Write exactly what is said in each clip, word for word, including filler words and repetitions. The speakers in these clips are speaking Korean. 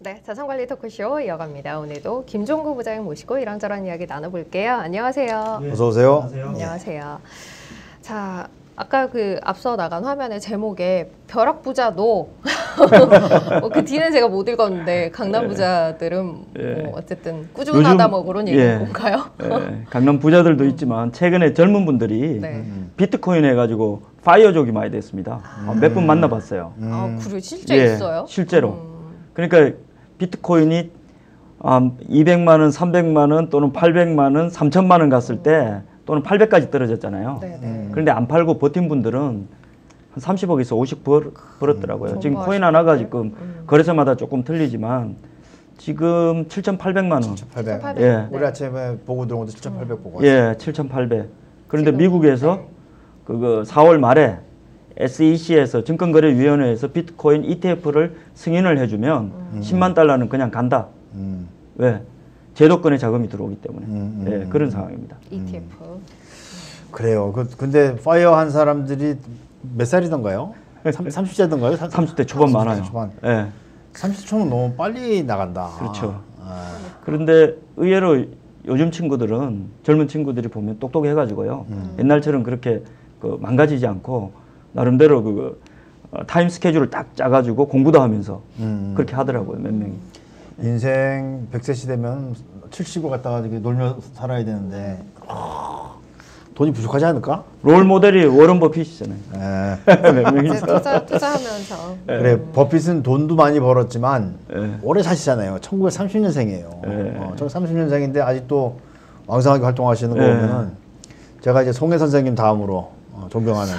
네, 자산관리 토크쇼 이어갑니다. 오늘도 김종구 부장님 모시고 이런저런 이야기 나눠볼게요. 안녕하세요. 네, 어서 오세요. 안녕하세요. 안녕하세요. 자, 아까 그 앞서 나간 화면의 제목에 벼락부자도 뭐 그 뒤는 제가 못 읽었는데 강남 부자들은 네. 뭐 어쨌든 꾸준하다 요즘, 뭐 그런 얘기인 예, 건가요? 예, 강남 부자들도 음. 있지만 최근에 젊은 분들이 네. 비트코인 해가지고 파이어족이 많이 됐습니다. 음. 몇 분 만나봤어요. 음. 아, 그래 실제 예, 있어요? 실제로. 음. 그러니까 비트코인이 음, 이백만 원, 삼백만 원 또는 팔백만 원, 삼천만 원 갔을 때 또는 팔백까지 떨어졌잖아요. 네네. 그런데 안 팔고 버틴 분들은 한 삼십억에서 오십 벌, 벌었더라고요. 음, 지금 코인 하나가 지금 음. 거래소마다 조금 틀리지만 지금 칠천팔백만 원. 칠천팔백. 예. 우리 아침에 보고 들어온 것도 칠천팔백 보고 왔어요. 예, 칠천팔백. 그런데 미국에서 네. 그거 사월 말에 에스이씨에서 증권거래위원회에서 비트코인 이티에프를 승인을 해주면 음. 십만 달러는 그냥 간다. 음. 왜? 제도권의 자금이 들어오기 때문에. 음, 음, 예, 그런 상황입니다. 이티에프. 음. 그래요. 그, 근데 파이어 한 사람들이 몇 살이던가요? 삼십 대던가요? 삼십 대 초반 삼십 대 많아요. 초반. 예. 삼십 대 초는 너무 빨리 나간다. 그렇죠. 아. 그런데 의외로 요즘 친구들은 젊은 친구들이 보면 똑똑해가지고요. 음. 옛날처럼 그렇게 그 망가지지 않고 나름대로 그 어, 타임 스케줄을 딱 짜가지고 공부도 하면서 음. 그렇게 하더라고요. 몇 명이. 인생 백 세 시대면 칠십을 갖다가 놀며 살아야 되는데 어, 돈이 부족하지 않을까? 롤 모델이 워런 버핏이잖아요. 몇 명이서. 투자, 투자하면서. 그래, 음. 버핏은 돈도 많이 벌었지만 네. 오래 사시잖아요. 천구백삼십 년생이에요. 네. 어, 천구백삼십 년생인데 아직도 왕성하게 활동하시는 거 네. 보면은 제가 이제 송혜 선생님 다음으로 어, 존경하는.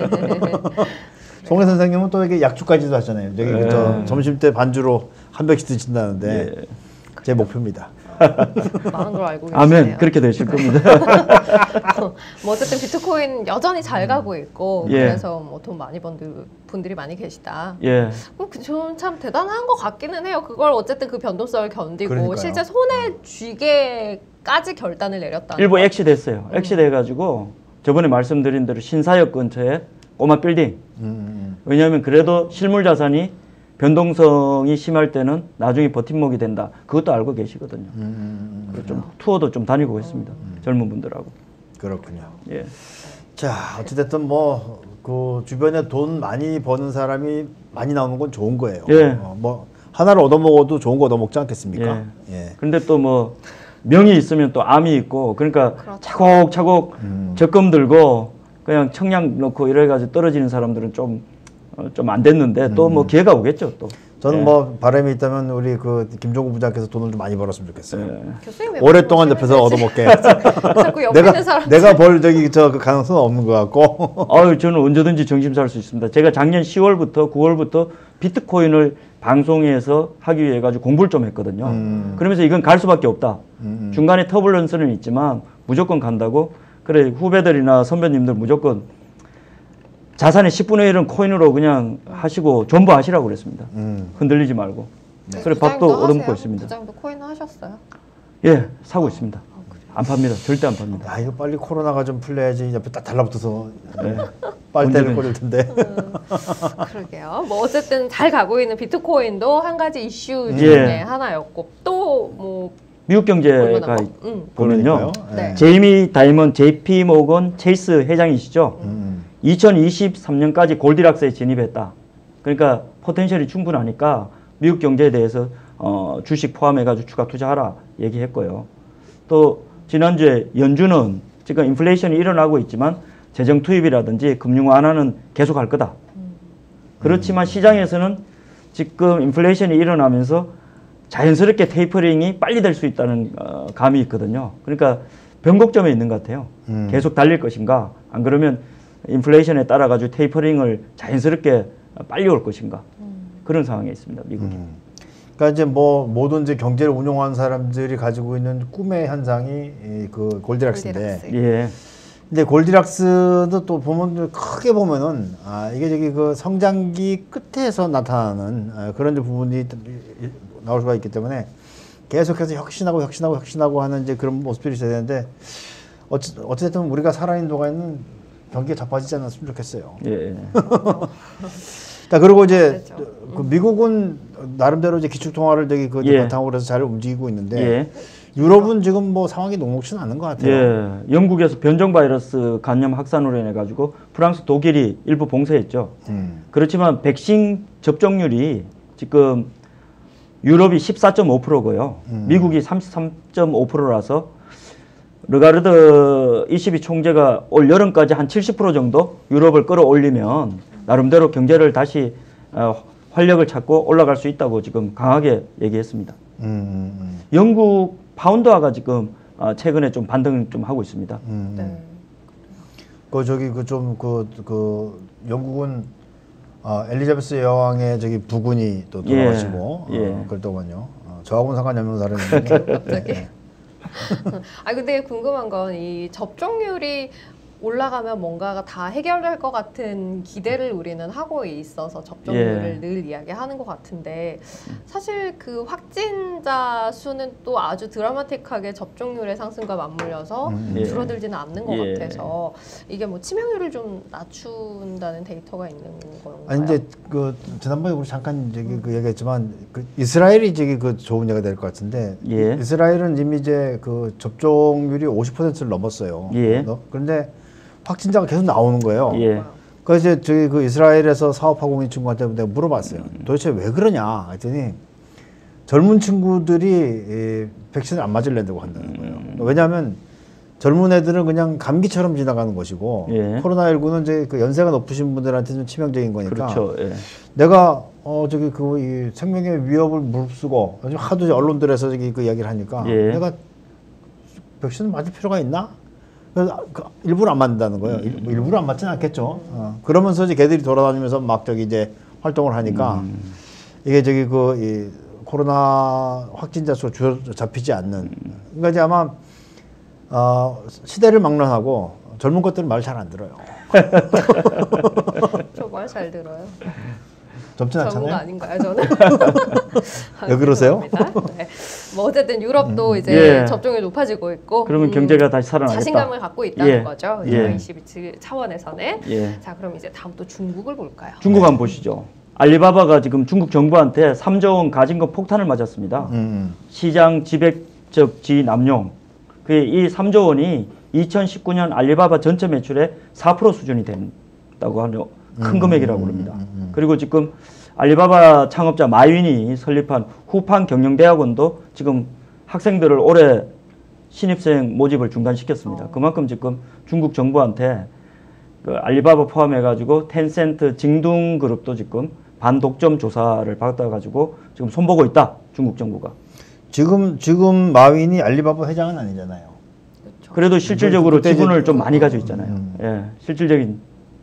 송혜 선생님은 또 이게 약주까지도 하잖아요. 저기 네. 저 점심 때 반주로 한 병씩 드신다는데 네. 제 목표입니다. 많은 걸 알고 계시네요. 아멘. 그렇게 되실 겁니다. 뭐 어쨌든 비트코인 여전히 잘 가고 있고 예. 그래서 뭐 돈 많이 번 분들이 많이 계시다. 예. 좀 참 대단한 것 같기는 해요. 그걸 어쨌든 그 변동성을 견디고 그러니까요. 실제 손에 쥐게까지 결단을 내렸다는 일부 거. 엑시됐어요. 엑시돼가지고 저번에 말씀드린 대로 신사역 근처에 꼬마 빌딩. 음. 왜냐하면 그래도 실물 자산이 변동성이 심할 때는 나중에 버팀목이 된다. 그것도 알고 계시거든요. 음, 음, 좀 투어도 좀 다니고 있습니다. 음. 젊은 분들하고. 그렇군요. 예. 자, 어찌됐든 뭐 그 주변에 돈 많이 버는 사람이 많이 나오는 건 좋은 거예요. 예. 어, 뭐 하나를 얻어먹어도 좋은 거 얻어먹지 않겠습니까? 예. 예. 근데 또 뭐 명이 있으면 또 암이 있고 그러니까 그렇죠. 차곡차곡 음. 적금 들고 그냥 청약 넣고 이래가지고 떨어지는 사람들은 좀 어, 좀 안 됐는데 또 뭐 음. 기회가 오겠죠 또. 저는 예. 뭐 바람이 있다면 우리 그 김종구 부장께서 돈을 좀 많이 벌었으면 좋겠어요. 예. 교수님 오랫동안 옆에서 얻어먹게. 자꾸 옆에 내가 있는 사람 내가 벌 저기 저 그 가능성은 없는 것 같고. 아유 저는 언제든지 정신 살 수 있습니다. 제가 작년 시월부터 구월부터 비트코인을 방송에서 하기 위해 가지고 공부를 좀 했거든요. 음. 그러면서 이건 갈 수밖에 없다. 음. 중간에 터블런스는 있지만 무조건 간다고. 그래 후배들이나 선배님들 무조건. 자산의 십분의 일은 코인으로 그냥 하시고 전부 하시라고 그랬습니다. 음. 흔들리지 말고. 네. 그래 밥도 얻어먹고 있습니다. 부장도 코인 하셨어요? 예, 사고 아, 있습니다. 아, 안 팝니다. 절대 안 팝니다. 아 이거 빨리 코로나가 좀 풀려야지 옆에 딱 달라붙어서 네. 빨대를 꽂을 텐데. 음, 그러게요. 뭐 어쨌든 잘 가고 있는 비트코인도 한 가지 이슈 중에 예. 하나였고 또 뭐 미국 경제가 음. 보면요. 네. 제이미 다이먼 제이피 모건 체이스 회장이시죠. 음. 이천이십삼 년까지 골디락스에 진입했다. 그러니까 포텐셜이 충분하니까 미국 경제에 대해서 어, 주식 포함해가지고 추가 투자하라 얘기했고요. 또 지난주에 연준은 지금 인플레이션이 일어나고 있지만 재정 투입이라든지 금융 완화는 계속할 거다. 그렇지만 시장에서는 지금 인플레이션이 일어나면서 자연스럽게 테이퍼링이 빨리 될 수 있다는 어, 감이 있거든요. 그러니까 변곡점에 있는 것 같아요. 음. 계속 달릴 것인가 안 그러면 인플레이션에 따라 가지고 테이퍼링을 자연스럽게 빨리 올 것인가 음. 그런 상황에 있습니다. 미국이. 음. 그러니까 이제 뭐 모든 이제 경제를 운용하는 사람들이 가지고 있는 꿈의 현상이 그 골디락스인데. 골디락스. 예. 근데 골디락스도 또 보면 크게 보면은 아 이게 저기 그 성장기 끝에서 나타나는 아, 그런 부분이 나올 수가 있기 때문에 계속해서 혁신하고 혁신하고 혁신하고 하는 이제 그런 모습들이 있어야 되는데 어찌 어쨌든 우리가 살아있는 동안에는 경기가 자빠지지 않았으면 좋겠어요. 예. 자 그리고 이제 그 미국은 나름대로 이제 기축 통화를 저기 그 예. 바탕으로 해서 잘 움직이고 있는데 예. 유럽은 지금 뭐 상황이 녹록치는 않은 것 같아요. 예. 영국에서 변종 바이러스 감염 확산으로 인해 가지고 프랑스, 독일이 일부 봉쇄했죠. 음. 그렇지만 백신 접종률이 지금 유럽이 십사 점 오 퍼센트고요. 음. 미국이 삼십삼 점 오 퍼센트라서 르가르드 이십이 총재가 올 여름까지 한 칠십 퍼센트 정도 유럽을 끌어올리면 나름대로 경제를 다시 어, 활력을 찾고 올라갈 수 있다고 지금 강하게 얘기했습니다. 음, 음, 영국 파운드화가 지금 어, 최근에 좀 반등을 좀 하고 있습니다. 음. 네. 그 저기 그 좀 그 그 영국은 어, 엘리자베스 여왕의 저기 부군이 또 돌아가시고 예, 예. 어, 그렇더군요. 어, 저하고는 상관이 없는 사람인데. 갑자기. 예. 아 근데 궁금한 건 이 접종률이 올라가면 뭔가가 다 해결될 것 같은 기대를 우리는 하고 있어서 접종률을 예. 늘 이야기하는 것 같은데 사실 그 확진자 수는 또 아주 드라마틱하게 접종률의 상승과 맞물려서 음. 예. 줄어들지는 않는 것 예. 같아서 이게 뭐 치명률을 좀 낮춘다는 데이터가 있는 건가요? 아니 이제 그 지난번에 우리 잠깐 저기 그 얘기했지만 그 이스라엘이 저기 그 좋은 예가 될 것 같은데 예. 이스라엘은 이미 이제 그 접종률이 오십 퍼센트를 넘었어요. 예. 너- 그런데 확진자가 계속 나오는 거예요. 예. 그래서 이제 저기 그 이스라엘에서 사업하고 있는 친구한테 내가 물어봤어요. 도대체 왜 그러냐 했더니 젊은 친구들이 이 백신을 안 맞으려고 한다는 거예요. 왜냐하면 젊은 애들은 그냥 감기처럼 지나가는 것이고 예. 코로나십구는 이제 그 연세가 높으신 분들한테 좀 치명적인 거니까 그렇죠. 예. 내가 어 저기 그 이 생명의 위협을 무릅쓰고 요즘 하도 이제 언론들에서 저기 그 이야기를 하니까 예. 내가 백신을 맞을 필요가 있나? 그래서 그 일부러 안 맞는다는 거예요. 일, 뭐 일부러 안 맞지는 않겠죠. 어. 그러면서 이제 걔들이 돌아다니면서 막 저기 이제 활동을 하니까 음. 이게 저기 그 이 코로나 확진자 수 줄 잡히지 않는. 그러니까 이제 아마 어, 시대를 막론하고 젊은 것들은 말 잘 안 들어요. 저 말 잘 들어요. 젊진 전문가 않잖아요. 아닌가요, 저는? 왜 그러세요? 죄송합니다. 네. 뭐 어쨌든 유럽도 이제 예. 접종이 높아지고 있고 그러면 음, 경제가 다시 살아나겠다. 자신감을 갖고 있다는 예. 거죠. 예. 이십이 차원에서는. 예. 자, 그럼 이제 다음 또 중국을 볼까요? 중국 한번 보시죠. 알리바바가 지금 중국 정부한테 삼조 원 가진금 폭탄을 맞았습니다. 음. 시장 지배적 지위 남용. 그 이 삼조 원이 이천십구 년 알리바바 전체 매출의 사 퍼센트 수준이 된다고 하는 큰 음, 금액이라고 음, 합니다. 음, 음. 그리고 지금 알리바바 창업자 마윈이 설립한 후판 경영대학원도 지금 학생들을 올해 신입생 모집을 중단시켰습니다. 어. 그만큼 지금 중국 정부한테 그 알리바바 포함해가지고 텐센트 징둥그룹도 지금 반독점 조사를 받아가지고 지금 손보고 있다. 중국 정부가. 지금 지금 마윈이 알리바바 회장은 아니잖아요. 그렇죠. 그래도 실질적으로 그때 이제 지분을 좀 그- 많이 가지고 있잖아요. 음. 예, 실질적인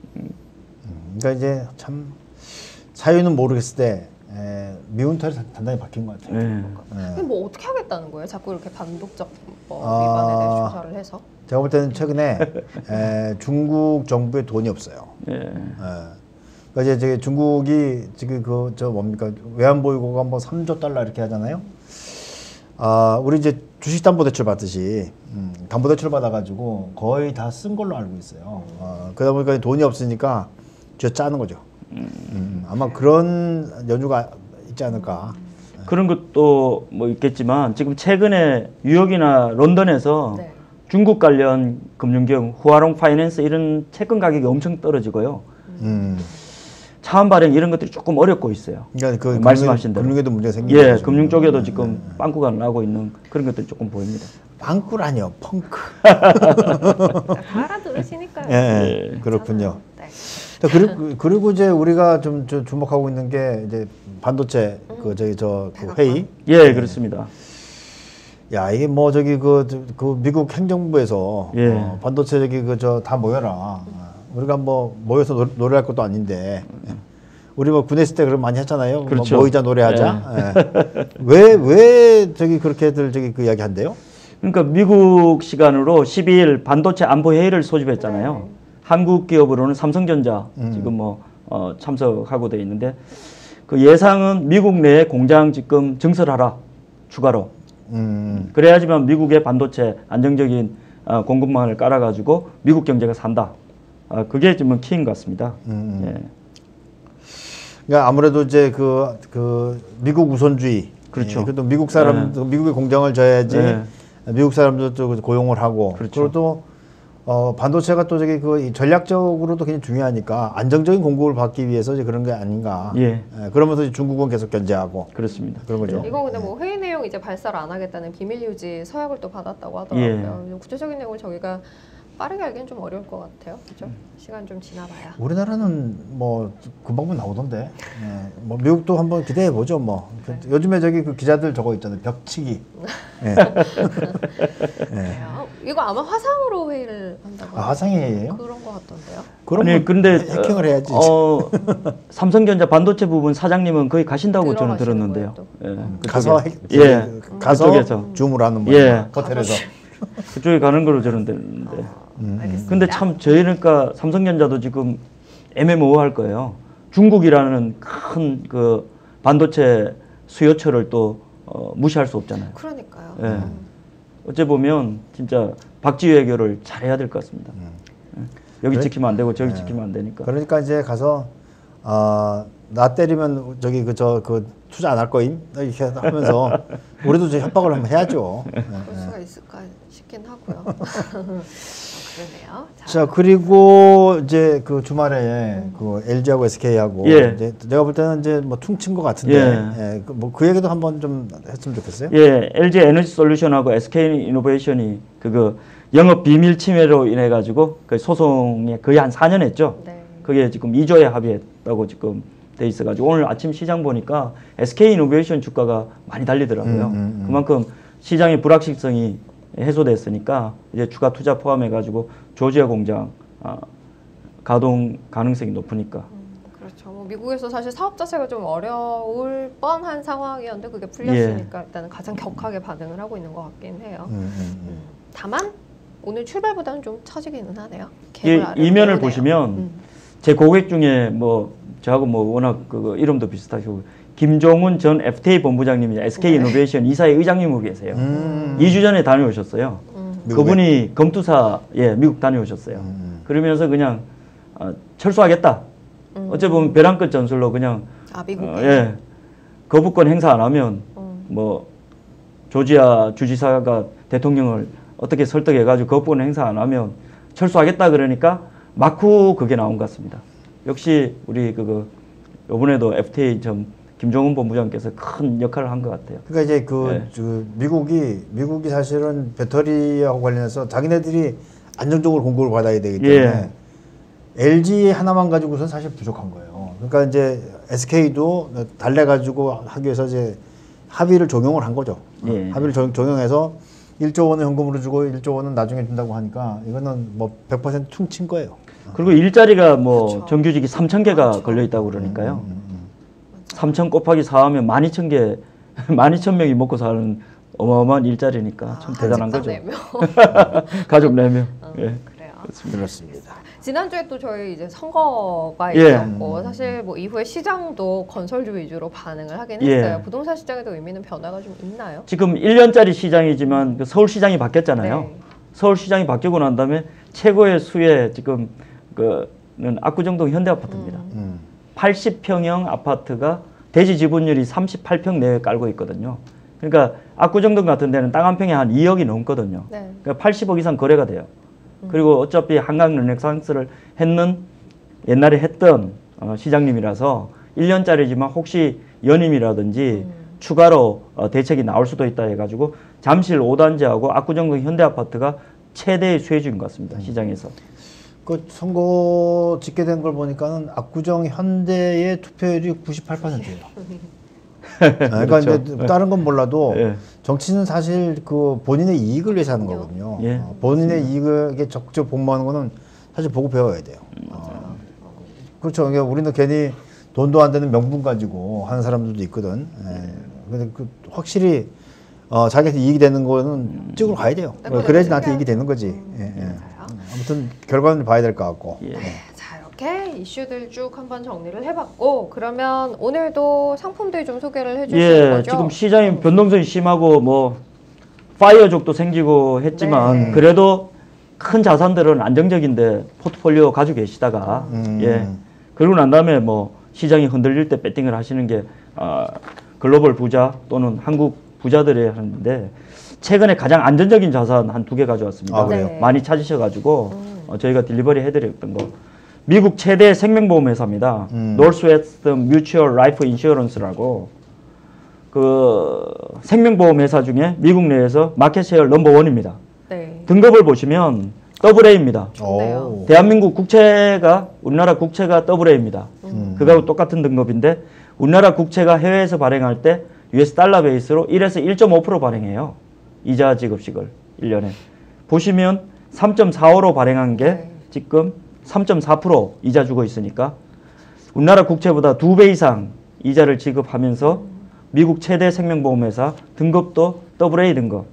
그러니까 이제 참 사유는 모르겠을 때 에, 미운 털이 단- 단단히 박힌 것 같아요. 예. 예. 근데 뭐 어떻게 하겠다는 거예요? 자꾸 이렇게 반독점법 아. 위반에 대해 조사를 해서? 제가 볼 때는 최근에 에, 중국 정부에 돈이 없어요. 예. 예. 그러니까 이제 저기 중국이 지금 그 저 뭡니까 외환보유고가 뭐 삼조 달러 이렇게 하잖아요. 아 우리 이제 주식담보대출 받듯이 음, 담보대출 받아가지고 거의 다 쓴 걸로 알고 있어요. 어, 그러다 보니까 돈이 없으니까 쥐어 짜는 거죠. 음, 아마 그런 연유가 있지 않을까. 그런 것도 뭐 있겠지만 지금 최근에 뉴욕이나 런던에서 네. 중국 관련 금융기업 후아롱 파이낸스 이런 채권 가격이 엄청 떨어지고요. 음. 차원 발행 이런 것들이 조금 어렵고 있어요. 그러니까 그 말씀하신 대로. 금융에도 문제가 생기고 예, 금융 쪽에도 지금 빵꾸가 나고 있는 그런 것들이 조금 보입니다. 빵꾸라니요, 펑크. 다 알아들으시니까요. 예, 예. 그렇군요. 네. 자, 그리고, 그리고 이제 우리가 좀, 좀 주목하고 있는 게 이제 반도체 그 저기 저 그 회의. 예, 그렇습니다. 야 이게 뭐 저기 그, 저- 그 미국 행정부에서 예. 어, 반도체 저기 그 저 다 모여라. 어, 우리가 뭐 모여서 노, 노래할 것도 아닌데 우리 뭐 군에 있을 때 그런 많이 했잖아요. 뭐 그렇죠. 모이자 노래하자. 왜왜 왜 저기 그렇게들 저기 그 이야기 한대요? 그러니까 미국 시간으로 십이 일 반도체 안보 회의를 소집했잖아요. 네. 한국 기업으로는 삼성전자 음. 지금 뭐 어, 참석하고 돼 있는데 그 예상은 미국 내에 공장 지금 증설하라 추가로. 음, 그래야지만 미국의 반도체 안정적인 어, 공급망을 깔아가지고 미국 경제가 산다. 어, 그게 지금 키인 것 같습니다. 음. 예. 그러니까 아무래도 이제 그, 그 미국 우선주의. 그렇죠. 예, 그래도 미국 사람, 네. 미국의 공장을 져야지 네. 미국 사람들도 고용을 하고. 그렇죠. 그리고 또 어, 반도체가 또 저기 그 전략적으로도 굉장히 중요하니까 안정적인 공급을 받기 위해서 이제 그런 게 아닌가. 예. 예, 그러면서 이제 중국은 계속 견제하고. 그렇습니다. 그런 거죠. 이거 근데 뭐 회의 내용 이제 발사를 안 하겠다는 비밀 유지 서약을 또 받았다고 하더라고요. 예. 구체적인 내용을 저희가 빠르게 알기는 좀 어려울 것 같아요. 그렇죠? 시간 좀 지나봐야. 우리나라는 뭐 금방은 나오던데. 예, 뭐 미국도 한번 기대해 보죠. 뭐 네. 요즘에 저기 그 기자들 저거 있잖아요. 벽치기. 예. 그래요? 이거 아마 화상으로 회의를 한다고. 아, 화상회의예요? 그런 것 같던데요. 그러면 아니 근데 해킹을 해야지. 어, 삼성전자 반도체 부분 사장님은 거의 가신다고 저는 들어가시는 들었는데요. 거예요, 예, 가서 그쪽에. 핵, 예, 가서 그쪽에서. 줌을 하는 예. 거예요. 호텔에서. 그쪽에 가는 걸로 저는 들었는데. 음, 알겠습니다. 근데 참 저희니까 삼성전자도 지금 애매모호할 거예요. 중국이라는 큰 그 반도체 수요처를 또 어, 무시할 수 없잖아요. 그러니까요. 예. 음. 어째 보면 진짜 박쥐 외교를 잘해야 될 것 같습니다. 예. 여기 그래? 지키면 안 되고 저기 예. 지키면 안 되니까. 그러니까 이제 가서 어, 나 때리면 저기 그 저 그 투자 안 할 거임 이렇게 하면서 우리도 저 협박을 한번 해야죠. 예, 그럴 예. 수가 있을까 싶긴 하고요. 그러네요. 자, 자 그리고 이제 그 주말에 그 엘지하고 에스케이하고 예. 이제 내가 볼 때는 이제 뭐 퉁친 것 같은데 예. 예. 그 뭐 그 얘기도 한번 좀 했으면 좋겠어요. 예, 엘지 에너지 솔루션하고 에스케이 이노베이션이 그거 영업 비밀 침해로 인해 가지고 그 소송에 거의 한 사 년 했죠. 네. 그게 지금 이 조에 합의했다고 지금 돼 있어가지고 오늘 아침 시장 보니까 에스케이 이노베이션 주가가 많이 달리더라고요. 음, 음, 음. 그만큼 시장의 불확실성이 해소됐으니까 이제 추가 투자 포함해가지고 조지아 공장 아, 가동 가능성이 높으니까. 음, 그렇죠. 뭐 미국에서 사실 사업 자체가 좀 어려울 뻔한 상황이었는데 그게 풀렸으니까 일단은 가장 격하게 반응을 하고 있는 것 같긴 해요. 음, 음, 음, 다만 오늘 출발보다는 좀 처지기는 하네요. 이, 갭을 아래로 이면을 내보내요. 보시면 음. 제 고객 중에 뭐 저하고 뭐 워낙 그 이름도 비슷하시고 김종훈 전 에프티에이 본부장님이 에스케이 네. 이노베이션 이사회 의장님으로 계세요. 음. 이 주 전에 다녀오셨어요. 음. 미국에? 그분이 검투사 예 미국 다녀오셨어요. 음. 그러면서 그냥 어, 철수하겠다. 음. 어째 보면 벼랑 끝 전술로 그냥 아 미국에. 어, 예 거부권 행사 안 하면 음. 뭐 조지아 주지사가 대통령을 어떻게 설득해가지고 거부권 행사 안 하면 철수하겠다 그러니까 마쿠 그게 나온 것 같습니다. 역시 우리 그거 이번에도 에프티에이 좀 김종훈 본부장께서 큰 역할을 한 것 같아요. 그러니까 이제 그, 네. 그 미국이 미국이 사실은 배터리하고 관련해서 자기네들이 안정적으로 공급을 받아야 되기 때문에 예. 엘지 하나만 가지고선 사실 부족한 거예요. 그러니까 이제 에스케이도 달래 가지고 하기 위해서 이제 합의를 종용을 한 거죠. 예. 합의를 종, 종용해서 일조 원은 현금으로 주고 일조 원은 나중에 준다고 하니까 이거는 뭐 백 퍼센트 퉁친 거예요. 그리고 일자리가 뭐 그렇죠. 정규직이 삼천 개가 그렇죠. 걸려 있다고 그러니까요. 음, 음. 삼천 곱하기 사 하면 만 이천 개, 만 이천 명이 먹고 사는 어마어마한 일자리니까 참 아, 대단한 한 거죠. 집단 네 명. 가족 네 명. 어, 예. 그래요. 그렇습니다. 지난주에 또 저희 이제 선거가 예. 있었고 사실 뭐 이후에 시장도 건설주 위주로 반응을 하긴 예. 했어요. 부동산 시장에도 의미는 변화가 좀 있나요? 지금 일 년짜리 시장이지만 그 서울시장이 바뀌었잖아요. 네. 서울시장이 바뀌고 난 다음에 최고의 수혜 지금 그는 압구정동 현대아파트입니다. 음. 음. 팔십 평형 아파트가 대지 지분율이 삼십팔 평 내에 깔고 있거든요. 그러니까 압구정동 같은 데는 땅 한 평에 한 이억이 넘거든요. 네. 그러니까 팔십억 이상 거래가 돼요. 그리고 어차피 한강 르네상스를 했는 옛날에 했던 어, 시장님이라서 일 년짜리지만 혹시 연임이라든지 음. 추가로 어, 대책이 나올 수도 있다 해가지고 잠실 오 단지하고 압구정동 현대아파트가 최대의 수혜주인 것 같습니다. 시장에서. 그 선거 집계된 걸 보니까는 압구정 현대의 투표율이 구십팔 퍼센트예요. 그러니까 그렇죠. 이제 다른 건 몰라도 예. 정치는 사실 그 본인의 이익을 위해서 하는 거거든요. 예. 어, 본인의 이익에 적극 복무하는 거는 사실 보고 배워야 돼요. 어, 그렇죠. 그러니까 우리는 괜히 돈도 안 되는 명분 가지고 하는 사람들도 있거든. 예. 근데 그 확실히 어, 자기한테 이익이 되는 거는 찍으러 가야 돼요. 네, 그래야지 나한테 그래야 이익이 되는 거지. 예, 예. 맞아요. 아무튼 결과는 봐야 될 것 같고. 예. 자 이렇게 이슈들 쭉 한번 정리를 해봤고 그러면 오늘도 상품들 좀 소개를 해주실 예, 거죠? 지금 시장이 변동성이 심하고 뭐 파이어족도 생기고 했지만 네. 그래도 큰 자산들은 안정적인데 포트폴리오 가지고 계시다가 음. 예 그러고 난 다음에 뭐 시장이 흔들릴 때 배팅을 하시는 게 어, 글로벌 부자 또는 한국 부자들이 하는데 최근에 가장 안전적인 자산 한 두 개 가져왔습니다. 아, 그래요? 네. 많이 찾으셔가지고 음. 어, 저희가 딜리버리 해드렸던 거. 미국 최대 생명보험 회사입니다. 음. Northwest Mutual Life Insurance라고 그 생명보험 회사 중에 미국 내에서 마켓셰어 넘버 원입니다. 네. 등급을 보시면 더블 A입니다. 좋네요. 오. 대한민국 국채가 우리나라 국채가 더블 A입니다. 음. 그거하고 똑같은 등급인데 우리나라 국채가 해외에서 발행할 때 유에스 달러 베이스로 일에서 일 점 오 퍼센트 발행해요. 이자 지급식을 일 년에. 보시면 삼 점 사오로 발행한 게 네. 지금 삼 점 사 퍼센트 이자 주고 있으니까 우리나라 국채보다 두 배 이상 이자를 지급하면서 미국 최대 생명보험회사 등급도 더블 A 등급.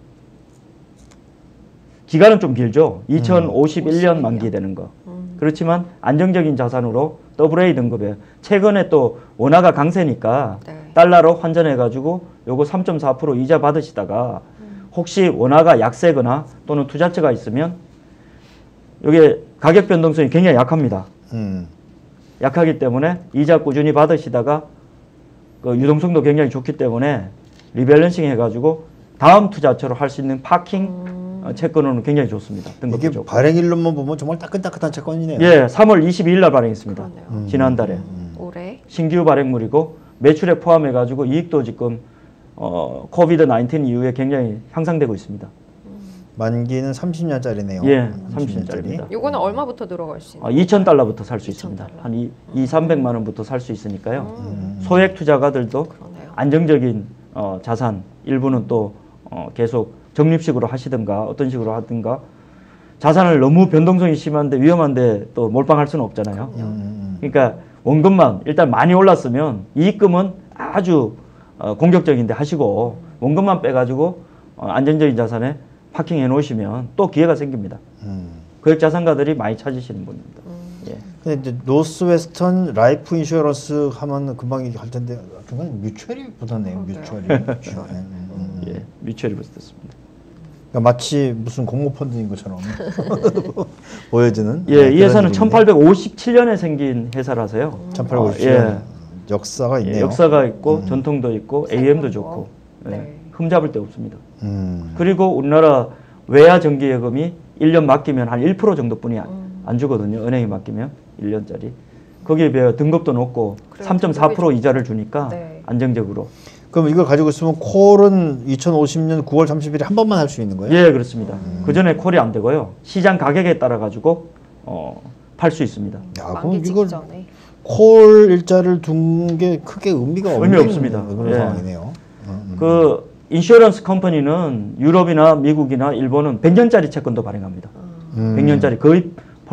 기간은 좀 길죠. 이천오십일 년 만기 되는 거. 음. 그렇지만 안정적인 자산으로 더블 A 등급이에요. 최근에 또 원화가 강세니까 네. 달러로 환전해가지고 요거 삼 점 사 퍼센트 이자 받으시다가 혹시 원화가 약세거나 또는 투자처가 있으면 이게 가격 변동성이 굉장히 약합니다. 음. 약하기 때문에 이자 꾸준히 받으시다가 그 유동성도 굉장히 좋기 때문에 리밸런싱 해가지고 다음 투자처로 할 수 있는 파킹 음. 어, 채권은 굉장히 좋습니다. 등급도 이게 좋고. 발행일로만 보면 정말 따끈따끈한 채권이네요. 예, 삼월 이십이일 날 발행했습니다. 그러네요. 음. 지난달에 올해. 신규 발행물이고 매출에 포함해가지고 이익도 지금 어, 코비드 나인틴 이후에 굉장히 향상되고 있습니다. 만기는 삼십 년짜리네요. 예, 삼십 년짜리입니다. 요거는 얼마부터 들어갈 수 있나요? 어, 이천 달러부터 살 수 이천 있습니다. 달러. 한 이, 이, 삼백만 원부터 살 수 있으니까요. 음. 소액 투자가들도 그러네요. 안정적인 어, 자산 일부는 또 어, 계속 적립식으로 하시든가 어떤 식으로 하든가 자산을 너무 변동성이 심한데 위험한데 또 몰빵할 수는 없잖아요. 음. 그러니까 원금만 일단 많이 올랐으면 이익금은 아주 어, 공격적인데 하시고 원금만 빼가지고 어, 안정적인 자산에 파킹해 놓으시면 또 기회가 생깁니다. 음. 고액 자산가들이 많이 찾으시는 분입니다. 예. 근데 이제 노스웨스턴 라이프 인슈어런스 하면 금방 할 텐데 중간에 뮤추얼이 붙었네요. 뮤추얼이. 뮤추얼. 음, 음. 예, 뮤추얼이 붙었습니다. 그러니까 마치 무슨 공모펀드인 것처럼 보여지는. 예, 네, 이 그런 회사는 느낌인데. 천팔백오십칠 년에 생긴 회사라서요. 천팔백오십칠 년. 예. 역사가 예, 있네요. 역사가 있고 음. 전통도 있고 에이엠도 생각도. 좋고 예, 네. 흠잡을 데 없습니다. 음. 그리고 우리나라 외야 정기예금이 일 년 맡기면 한 일 퍼센트 정도뿐이 안, 음. 안 주거든요. 은행이 맡기면 일 년짜리. 거기에 비해 등급도 높고 그래요, 삼 점 사 퍼센트 등급이 이자를 주니까 네. 안정적으로. 그럼 이걸 가지고 있으면 콜은 이천오십 년 구월 삼십일에 한 번만 할 수 있는 거예요? 예, 그렇습니다. 그 전에 콜이 안 되고요. 시장 가격에 따라 가지고 어, 팔 수 있습니다. 야, 그럼 만기 이걸 직전에. 콜 일자를 둔 게 크게 의미가 의미 없는 없습니다. 그런 예. 상황이네요. 음. 그 인슈어런스 컴퍼니는 유럽이나 미국이나 일본은 백 년짜리 채권도 발행합니다. 음. 백 년짜리 거의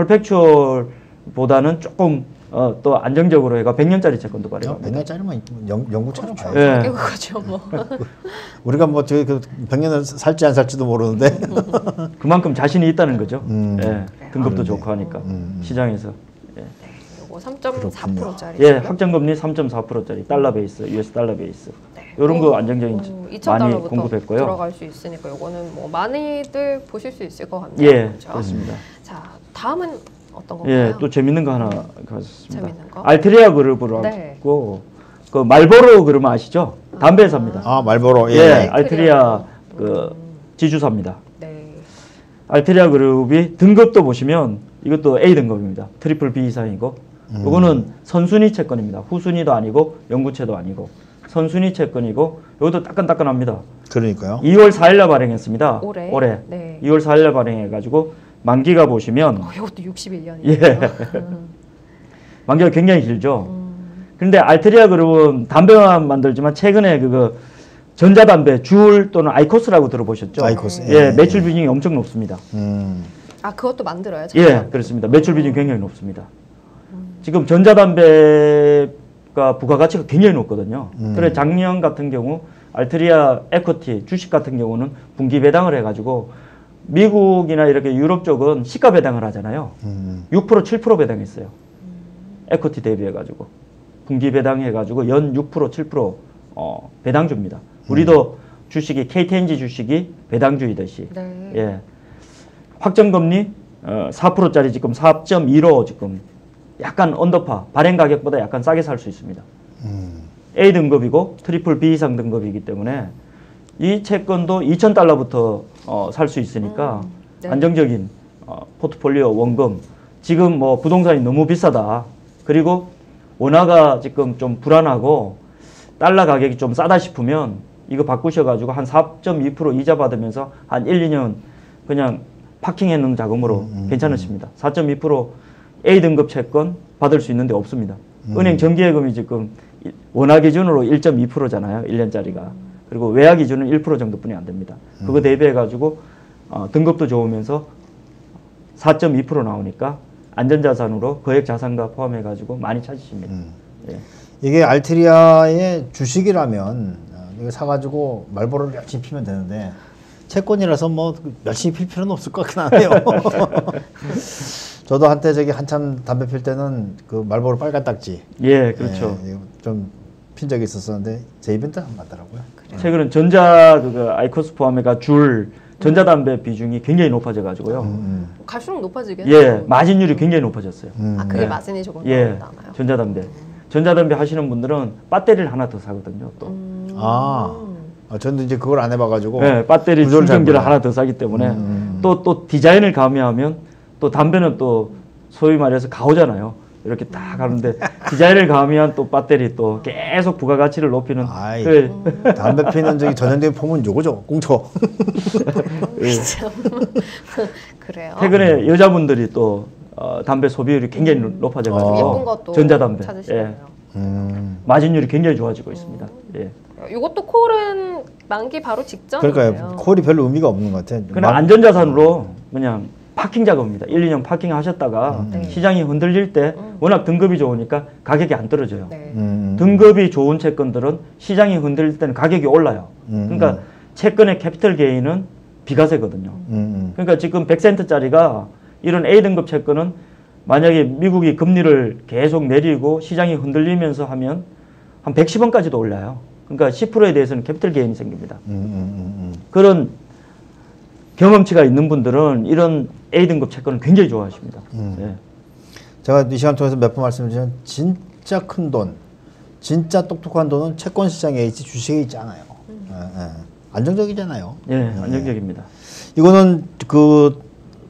펄펙추얼보다는 조금 어, 또 안정적으로 해가 백 년짜리 채권도 야, 발행합니다. 백 년짜리만 영, 영국처럼 봐요. 예. 이게 그거죠 뭐. 우리가 뭐 저기 그 백 년을 살지 안 살지도 모르는데. 그만큼 자신이 있다는 거죠. 음. 예, 등급도 그러네. 좋고 하니까 음. 시장에서. 예, 요거 삼 점 사 퍼센트짜리. 예 확정금리 삼 점 사 퍼센트짜리 달러 베이스, 유에스 달러 베이스. 이런 거 안정적인 이천 많이 달러부터 공급했고요. 들어갈 수 있으니까 요거는 뭐 많이들 보실 수 있을 것 같네요. 예, 그렇죠? 그렇습니다. 자, 다음은 어떤 건가요? 예, 또 재밌는 거 하나 가졌습니다. 재밌는 거? 알트리아 그룹으로 네. 하고 그 말보로 그룹 아시죠? 담배 회사입니다. 아 말보로. 예, 예. 알트리아 그 지주사입니다. 네. 알트리아 그룹이 등급도 보시면 이것도 A 등급입니다. 트리플 B 이상이고 음. 이거는 선순위 채권입니다. 후순위도 아니고 영구채도 아니고 선순위 채권이고 이것도 따끈따끈합니다. 그러니까요. 이월 사일날 발행했습니다. 올해? 올해. 네. 이월 사일날 발행해가지고 만기가 보시면 어, 이것도 육십일 년이에요. 예. 만기가 굉장히 길죠. 음. 그런데 알트리아 그룹은 담배만 만들지만 최근에 그거 전자담배 줄 또는 아이코스라고 들어보셨죠? 아이코스. 예, 예, 매출 예. 비중이 엄청 높습니다. 음. 아, 그것도 만들어요? 예, 잠깐. 그렇습니다. 매출 비중이 굉장히 높습니다. 음. 지금 전자담배가 부가가치가 굉장히 높거든요. 음. 그래 작년 같은 경우 알트리아 에쿼티 주식 같은 경우는 분기 배당을 해가지고 미국이나 이렇게 유럽 쪽은 시가 배당을 하잖아요. 음. 육 퍼센트, 칠 퍼센트 배당했어요. 에쿼티 대비해가지고 분기 배당해가지고 연 육 퍼센트, 칠 퍼센트 어, 배당 줍니다. 우리도 주식이 케이티엔지 주식이 배당주이듯이 네. 예. 확정금리 어, 사 퍼센트짜리 지금 사 점 일오 지금 약간 언더파, 발행 가격보다 약간 싸게 살 수 있습니다. 음. A 등급이고 트리플 B 이상 등급이기 때문에 이 채권도 이천 달러부터 어, 살 수 있으니까 음, 네. 안정적인 어, 포트폴리오 원금. 지금 뭐 부동산이 너무 비싸다. 그리고 원화가 지금 좀 불안하고 달러 가격이 좀 싸다 싶으면 이거 바꾸셔가지고 한 사 점 이 퍼센트 이자 받으면서 한 일, 이 년 그냥 파킹해 놓은 자금으로 음, 음, 괜찮으십니다. 사 점 이 퍼센트 A 등급 채권 받을 수 있는데 없습니다. 음. 은행 정기예금이 지금 원화 기준으로 일 점 이 퍼센트잖아요. 일 년짜리가. 그리고 외화 기준은 일 퍼센트 정도뿐이 안 됩니다. 그거 대비해가지고 어, 등급도 좋으면서 사 점 이 퍼센트 나오니까 안전자산으로 거액 자산과 포함해가지고 많이 찾으십니다. 음. 예. 이게 알트리아의 주식이라면 이거 사가지고 말보로를 열심히 피면 되는데 채권이라서 뭐 열심히 필 필요는 없을 것 같긴 하네요. 저도 한때 저기 한참 담배 필 때는 그 말보로 빨간 딱지. 예, 그렇죠. 예, 좀 핀 적이 있었었는데 제 이벤트 안 맞더라고요. 최근은 전자 그 아이코스 포함해가 줄 전자담배 비중이 굉장히 높아져가지고요. 음, 갈수록 높아지겠네요. 예, 마진율이 굉장히 높아졌어요. 음. 아, 그게 네. 마진이 조금 예, 더 나나요? 전자담배. 전자담배 하시는 분들은 배터리를 하나 더 사거든요. 또. 음. 아, 아, 저는 이제 그걸 안 해봐가지고. 예, 배터리 구조를 잘 충전기를 몰라요. 하나 더 사기 때문에 음. 또, 또 디자인을 가미하면 또 담배는 또 소위 말해서 가오잖아요. 이렇게 딱 하는데 디자인을 가미한 또 배터리 또 계속 부가가치를 높이는 아이, 그, 담배 피는 저기 전형적인 폼은 요거죠, 꽁초. 예. 참. 그래요. 최근에 여자분들이 또 어, 담배 소비율이 굉장히 높아져가지고 어. 예쁜 것도 전자담배 찾으시네요. 예, 음. 마진율이 굉장히 좋아지고 있습니다. 예. 이것도 콜은 만기 바로 직전이에요. 그러니까요, 콜이 별로 의미가 없는 것 같아요. 그냥 안전자산으로 그냥 파킹 작업입니다. 일, 이 년 파킹 하셨다가 네. 시장이 흔들릴 때 음. 워낙 등급이 좋으니까 가격이 안 떨어져요. 네. 음. 등급이 좋은 채권들은 시장이 흔들릴 때는 가격이 올라요. 음. 그러니까 채권의 캐피털 게인은 비과세거든요. 음. 음. 그러니까 지금 백 센트짜리가 이런 A 등급 채권은 만약에 미국이 금리를 계속 내리고 시장이 흔들리면서 하면 한 백십 원까지도 올라요. 그러니까 십 퍼센트에 대해서는 캐피털 게인이 생깁니다. 음. 음. 음. 그런 경험치가 있는 분들은 이런 A 등급 채권을 굉장히 좋아하십니다. 음. 예. 제가 이 시간 통해서 몇 번 말씀드리지만 진짜 큰 돈, 진짜 똑똑한 돈은 채권 시장에 있지 주식에 있지 않아요. 예, 예. 안정적이잖아요. 예, 안정적입니다. 이거는 그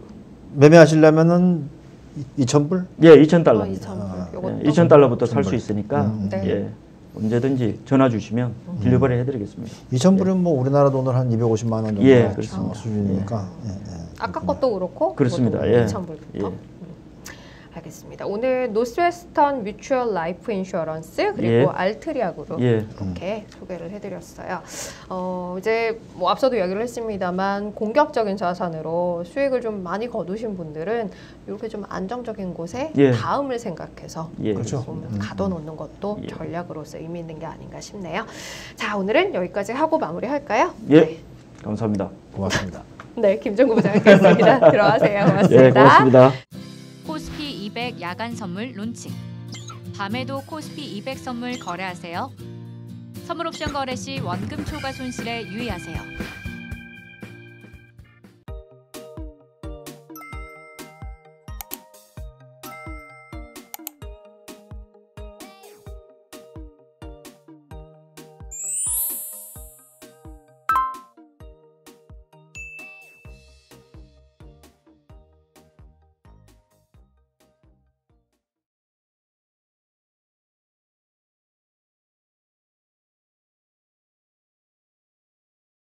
매매하시려면은 이천 불? 예, 이천 달러. 어, 이천 불. 아, 요것도 예, 이천 달러부터 이천 살 수 불. 있으니까 음. 네. 예, 언제든지 전화 주시면 딜리버리 해드리겠습니다. 이천 불은 뭐 우리나라 돈으로 한 이백오십만 원 정도 예, 그렇습니다. 수준이니까. 예, 예. 아까 것도 그렇고 그렇습니다. 그것도 예. 이천 불부터. 예. 음. 알겠습니다. 오늘 노스웨스턴 뮤추얼 라이프 인슈어런스 그리고 예. 알트리아 그룹 예. 이렇게 소개를 해드렸어요. 어, 이제 뭐 앞서도 이야기를 했습니다만 공격적인 자산으로 수익을 좀 많이 거두신 분들은 이렇게 좀 안정적인 곳에 예. 다음을 생각해서 예, 그렇죠. 좀 음. 가둬놓는 것도 예. 전략으로서 의미 있는 게 아닌가 싶네요. 자, 오늘은 여기까지 하고 마무리할까요? 예. 네. 감사합니다. 고맙습니다. 네, 김종구 부장님께서입니다. 들어가세요. 고맙습니다. 예, 고맙습니다. 코스피 이백 야간 선물 론칭. 밤에도 코스피 이백 선물 거래하세요. 선물 옵션 거래 시 원금 초과 손실에 유의하세요.